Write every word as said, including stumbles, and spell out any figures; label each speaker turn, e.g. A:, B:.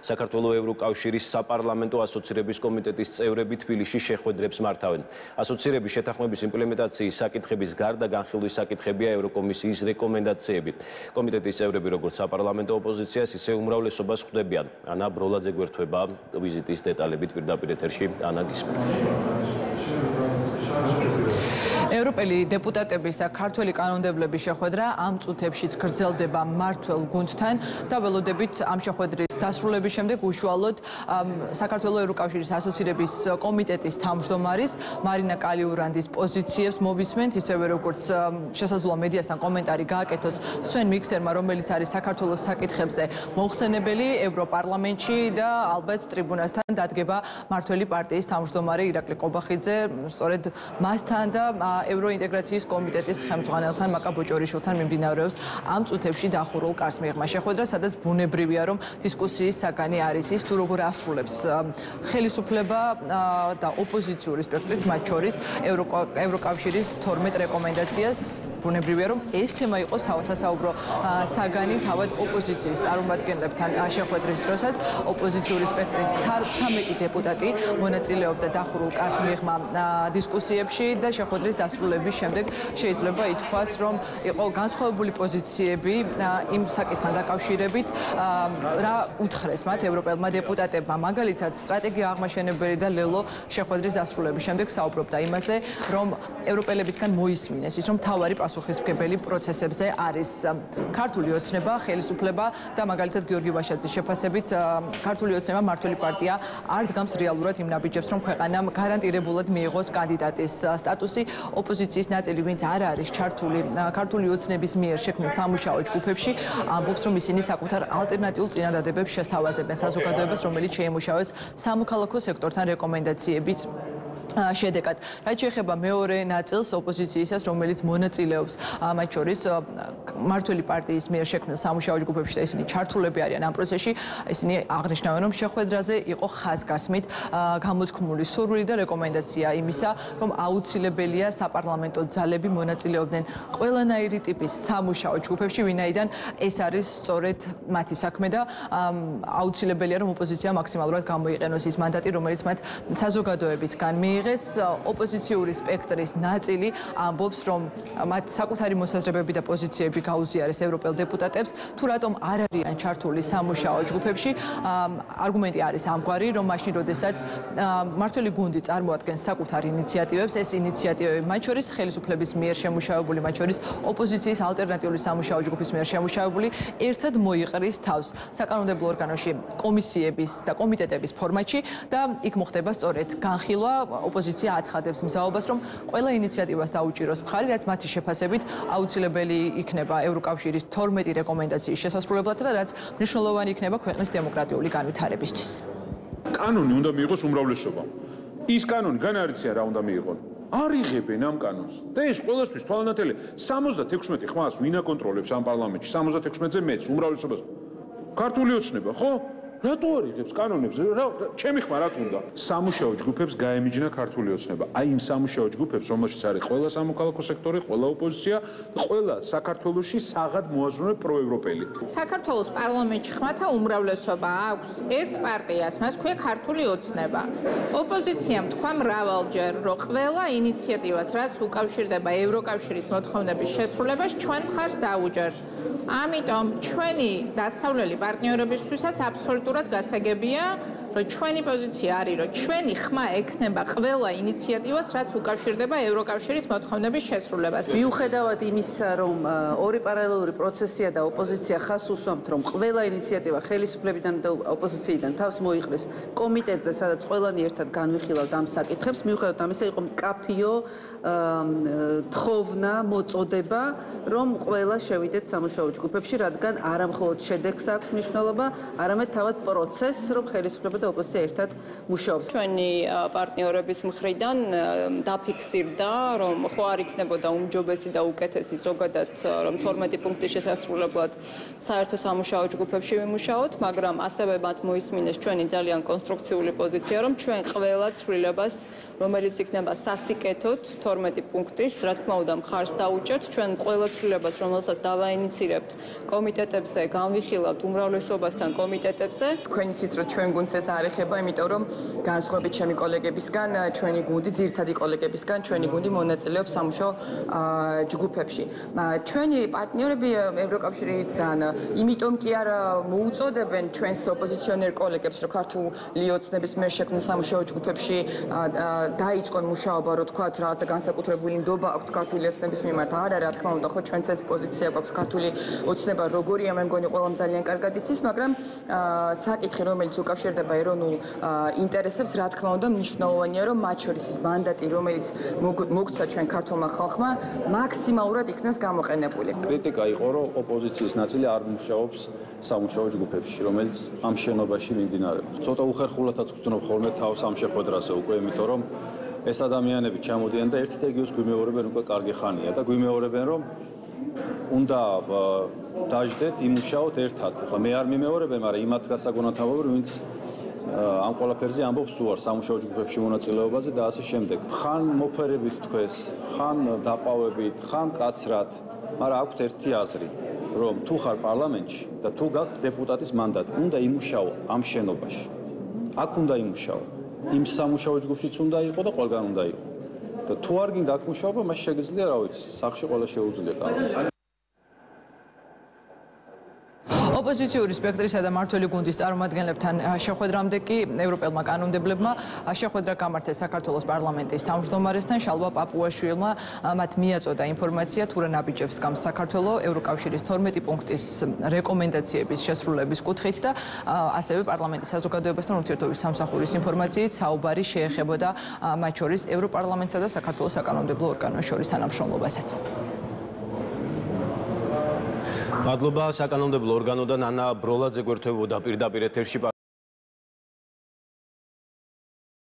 A: საქართველო-ევროკავშირის საპარლამენტო ასოცირების კომიტეტის წევრები თბილისში შეხვედრებს მართავენ. ასოცირების შეთანხმების იმპლემენტაციის საკითხების გარდა განხილვის საკითხია ევროკომისიის რეკომენდაციები. კომიტეტის წევრები როგორც საპარლამენტო ოპოზიციას, ისე უმრავლესობას ხვდებიან. ანა ბროლაძე გვერდება ვიზიტის დეტალებით პირდაპირ ეთერში. ანა, გისმენთ.
B: ევროპელი დეპუტატების და ქართველი კანონმდებლების შეხვედრა ამ წუთებშიც გრძელდება მმართველ გუნდთან და ველოდებით ამ შეხვედრის დასრულების შემდეგ უშუალოდ საქართველო-ევროკავშირის ასოცირების კომიტეტის თავმჯდომარის მარინა კალიურანდის პოზიციებს მოვისმენთ, ისევე როგორც შესაძლოა მედიასთან კომენტარი გააკეთოს სვენ მიქსერმა, რომელიც არის საქართველოს საკითხებზე მოხსენებელი ევროპარლამენტში და ალბათ ტრიბუნასთან დადგება მმართველი პარტიის თავმჯდომარე ირაკლი ყობახიძე, სწორედ მასთან და ევროინტეგრაციის კომიტეტის ხელმძღვანელთან მაკა ბოჭორიშვილთან მიმდინარეობს ამ წუთებში დახურულ კარს მიღმა შეხვედრა, სადაც ბუნებრივია, რომ დისკუსიის საგანი არის ის, თუ როგორ ასრულებს ხელისუფლება და ოპოზიციური სპექტრით, მათ შორის ევროკავშირის თორმეტ რეკომენდაციას. ბუნებრივია, რომ ეს თემა იყო სასაუბრო საგანი თავად ოპოზიციის წარმომადგენლებთან შეხვედრის დროსაც. ოპოზიციური სპექტრის ცხრამეტი დეპუტატი მონაწილეობდა დახურულ კარს მიღმა დისკუსიებში და შეხვედრის დასრულების შემდეგ შეიძლება ითქვას, რომ იყო განსხვავებული პოზიციები იმ საკითხთან დაკავშირებით, რა უთხრეს მათ ევროპელმა დეპუტატებმა. მაგალითად, სტრატეგია აღმაშენებელი და ლელო შეხვედრის დასრულების შემდეგ საუბრობდა იმაზე, რომ ევროპელებისგან მოისმინეს ის, რომ მთავარი პასუხისმგებელი პროცესებზე არის ქართული ოცნება, ხელისუფლება და მაგალითად გიორგი ვაშაძის შეფასებით ქართული ოცნება მმართველი პარტია არ დგამს რეალურად იმ ნაბიჯებს, რომ ქვეყანამ გარანტირებულად მიიღოს კანდიდატის სტატუსი. ოპოზიციის ნაწილი, ვინც არ არის ჩართული ქართული ოცნების მიერ შექმნილ სამუშაო ჯგუფებში, ამბობს, რომ ისინი საკუთარ ალტერნატიულ წინადადებებს შესთავაზებენ საზოგადოებას, რომელიც შეიმუშავეს სამოქალაქო სექტორთან რეკომენდაციების შედეგად. რაც შეეხება მეორე ნაწილს ოპოზიციისას, რომელიც მონაწილეობს მათ შორის მმართველი პარტიის მიერ შექმნილ სამუშაო ჯგუფებში და ისინი ჩართულები არიან ამ პროცესში, ისინი აღნიშნავენ, რომ შეხვედრაზე იყო ხაზგასმით გამოთქმული სურვილი და რეკომენდაცია იმისა, რომ აუცილებელია საპარლამენტო ძალები მონაწილეობდნენ ყველანაირი ტიპის სამუშაო ჯგუფებში, ვინაიდან ეს არის სწორედ მათი საქმე და აუცილებელია, რომ ოპოზიცია მაქსიმალურად გამოიყენოს ის მანდატი, რომელიც მათ საზოგადოებისგან მიიღეს. ოპოზიციური სპექტრის ნაწილი ამბობს, რომ მათ საკუთარი მოსაზრებები და პოზიციები გაუზიარეს ევროპელ დეპუტატებს, თუ რატომ არ არიან ჩართული სამუშაო ჯგუფებში. არგუმენტი არის ამგვარი, რომ მაშინ, როდესაც მმართველი გუნდი წარმოადგენს საკუთარ ინიციატივებს, ეს ინიციატივები მათ შორის ხელისუფლების მიერ შემუშავებული, მათ შორის ოპოზიციის ალტერნატიული სამუშაო ჯგუფის მიერ შემუშავებული, ერთად მოიყრის თავს საკანონმდებლო ორგანოში კომისიების და კომიტეტების ფორმატში და იქ მოხდება სწორედ განხილვა. ოპოზიცია აცხადებს მზაობას, რომ ყველა ინიციატივას დაუჭიროს მხარი, რაც მათი შეფასებით აუცილებელი იქნება ევროკავშირის თორმეტი რეკომენდაციის შესასრულებლად და რაც მნიშვნელოვანი იქნება ქვეყნის დემოკრატიული განვითარებისთვის.
C: კანონი უნდა მიიღოს უმრავლესობამ. ის კანონი განარიცია რა უნდა მიიღონ. არ იღებენ ამ კანონს. და ეს ყველასთვის თვალანათელი სამოცდათექვსმეტი ხმას ვინ აკონტროლებს ამ პარლამენტში? სამოცდათექვსმეტზე მეც უმრავლესობას. ქართული ოცნება, ხო? რატო არ იღებს კანონებს? ჩემი ხმა რა თქმა უნდა. სამუშაო ჯგუფებს გაემიჯნა ქართული ოცნება. აი იმ სამუშაო ჯგუფებს, რომელშიც არის ყველა სამოქალაქო სექტორი, ყველა ოპოზიცია, ყველა საქართველოში საღად მოაზროვნე პროევროპელი.
D: საქართველოს პარლამენტში ხმათა უმრავლესობა აქვს ერთ პარტიას, მას ქვია ქართული ოცნება. ოპოზიციამ თქვა მრავალჯერ, რომ ყველა ინიციატივას, რაც უკავშირდება ევროკავშირის მოთხოვნების შესრულებას, ჩვენ მხარს დაუჯერთ. ამიტომ ჩვენი დასავლელი პარტნიორებისთვისაც აბსოლუტურად გასაგებია, რომ ჩვენი პოზიცია არის, რომ ჩვენი ხმა ექნება ყველა ინიციატივას, რაც უკავშირდება ევროკავშირის მოთხოვნების შესრულებას.
E: მიუხედავად იმისა, რომ ორი პარალელური პროცესია და ოპოზიცია ხას უსვამთ, რომ ყველა ინიციატივა ხელისუფლებიდან და ოპოზიციიდან თავს მოიყრეს კომიტეტზე, სადაც ყველანი ერთად განვიხილავთ ამ საკითხებს, მიუხედავად ამისა, იყო მკაფიო თხოვნა, მოწოდება, რომ ყველა შევიდეთ სამუშაო ჯგუფებში, რადგან არა მხოლოდ შედეგს აქვს მნიშვნელობა, არამედ თავად პროცესს, რომ ხელისუფლება და ოპოზიცია ერთად მუშაობს.
F: ჩვენი პარტნიორების მხრიდან დაფიქსირდა, რომ ხო არ იქნებოდა უმჯობესი და უკეთესი ზოგადად, რომ თორმეტი პუნქტის შესასრულებლად საერთო სამუშაო ჯგუფებში ვიმუშაოთ, მაგრამ ასევე მათ მოისმინეს ჩვენი ძალიან კონსტრუქციული პოზიცია, რომ ჩვენ ყველა ცვლილებას, რომელიც იქნება სასიკეთოდ თორმეტი პუნქტის, რა თქმა უნდა, მხარს დაუჭერთ, ჩვენ ყველა ცვლილებას, რომელსაც დავაინიციირებთ ავაცირებთ კომიტეტებზე, განვიხილავთ უმრავლესობასთან კომიტეტებზე.
G: თქვენ იცით რომ ჩვენ გუნდს ეს არ ეხება, იმიტომ რომ განსხვავებით ჩემი კოლეგებისგან, ჩვენი გუნდი, ძირითადი კოლეგებისგან, ჩვენი გუნდი მონაწილეობს სამუშაო ჯგუფებში. ჩვენი პარტნიორები ევროკავშირიდან იმიტომ კი არ მოუწოდებენ ჩვენს ოპოზიციონერ კოლეგებს, რომ ქართული ოცნების მიერ შექმნილ სამუშაო ჯგუფებში დაიწყონ მუშაობა, რომ თქვათ რაღაცა განსაკუთრებული ნდობა აქვს ქართული ოცნების მიმართ. არა, რა თქმა უნდა, ხო ჩვენც ეს პოზიცია გვაქვს ქართული ოცნება როგორია, მე მგონი ყველამ ძალიან კარგად იცის, მაგრამ საკითხი, რომელიც უკავშირდება ეროვნულ ინტერესებს, რა თქმა უნდა, მნიშვნელოვანია, რომ მათ შორის ის მანდატი, რომელიც მოგცა ჩვენ ქართულმა ხალხმა, მაქსიმალურად იქნას გამოყენებული.
H: კრიტიკა იყო, რომ ოპოზიციის ნაწილი არ მუშაობს სამუშაო ჯგუფებში, რომელიც ამ შენობაში მიმდინარეობს. ცოტა უხერხულადაც გძნობ ხოლმე თავს ამ შეხვედრაზე უკვე, იმიტომ რომ ეს ადამიანები ჩამოდიან და ერთ რეგიონს გვიმეორებენ უკვე კარგი ხანია და გვიმეორებენ, რომ უნდა დაждეთ, იმუშაოთ ერთად. ახლა მე არ მიმეორებენ, მაგრამ იმათ გასაგონათავებენ, ვინც ამ ყველაფერზე ამბობს უარ სამუშაო ჯგუფებში მონაწილეობაზე და ასე შემდეგ. ხან მოფერებით თქვეს, ხან დაპავებით, ხან კაცრად, მაგრამ აქვთ ერთი აზრი, რომ თუ ხარ პარლამენტში და თუ გაქვს დეპუტატის მანდატი, უნდა იმუშაო ამ შენობაში. აქ უნდა იმუშაო. იმ სამუშაო ჯგუფშიც უნდა იყო და ყველგან უნდა იყო. და თუ არ გინდა აქ მუშაობა, მაშინ შეგიძლია, რა ვიცი, სახში ყველა შეუძლია კანონს.
B: ოპოზიციური სპექტრისა და მართველი გუნდის წარმომადგენლებთან შეხვედრამდე კი ევროპელმა კანონმდებლებმა შეხვედრა გამართეს საქართველოს პარლამენტის თავმჯდომარესთან შალვა პაპუაშვილმა. მათ მიაწოდა ინფორმაცია თუ რა ნაბიჯებს გავს საქართველო ევროკავშირის თორმეტი პუნქტის რეკომენდაციების შესრულების კუთხით და ასევე პარლამენტის საზოგადოებასთან ურთიერთობის სამსახურის ინფორმაციით საუბარი შეეხებოდა მათ შორის ევროპარლამენტსა და საქართველოს საკანონმდებლო ორგანოს შორის თანამშრომლობასაც.
A: მადლობა საკანონმდებლო ორგანოდან ანა ბროლაძე გვერდებოდა პირდაპირ ეთერში.